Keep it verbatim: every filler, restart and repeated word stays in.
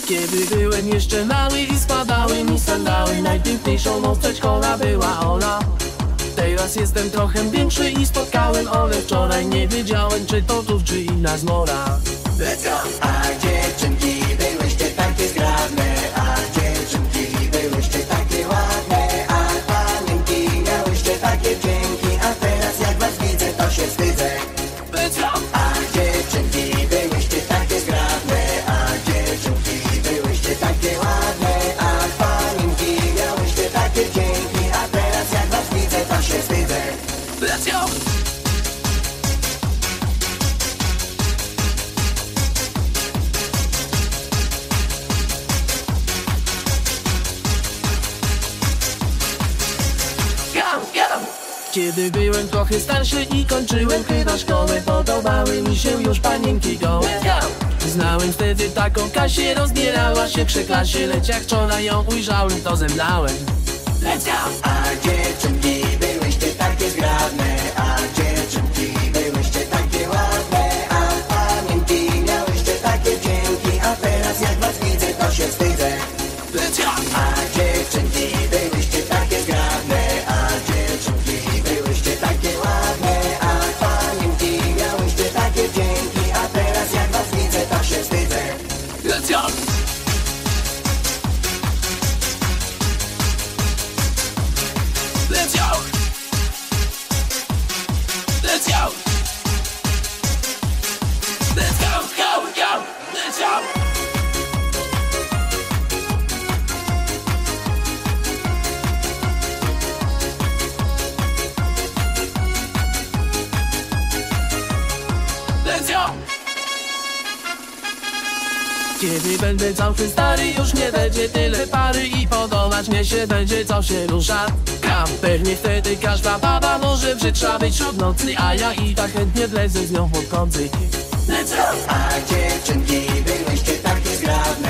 Kiedy byłem jeszcze mały i spadały mi sandały, najpiękniejszą mą przedszkola była ona. Teraz jestem trochę większy i spotkałem Olę wczoraj. Nie wiedziałem, czy to tu, czy inna zmora. A dziewczynki byłyście takie zgrabne, a dziewczynki byłyście takie ładne, a panienki miałyście takie dzięki, a teraz jak was widzę, to się wstydzę. A dziewczynki byłyście takie zgrabne, a dziewczynki byłyście takie ładne, a panienki miałyście takie dzięki, a teraz jak was widzę, to się wstydzę. Let's go! Kiedy byłem trochę starszy i kończyłem chyba szkołę, podobały mi się już panienki gołe. Znałem wtedy taką Kasię, rozbierała się przy klasie, lecz jak wczoraj ją ujrzałem, to zemdlałem. Let's go! A dziewczynki byłyście takie zgrabne, a dziewczynki byłyście takie ładne, a panienki miałyście takie dzięki, a teraz jak was widzę, to się wstydzę. Let's go! A dziewczynki byłyście takie zgrabne, a dziewczynki byłyście takie ładne, a panienki miałyście takie dzięki, a teraz jak was widzę, to się wstydzę. Let's go! Let's go! Let's go! Let's go, go, go! Let's go! Let's go! Kiedy będę całkiem stary, już nie będzie tyle pary i podobać mnie się będzie, co się rusza. Kam, pewnie wtedy każda baba może brzydsza być wśród nocy, a ja i tak chętnie wlezę z nią pod kąty. Let's go! A dziewczynki byłyście takie zgrabne,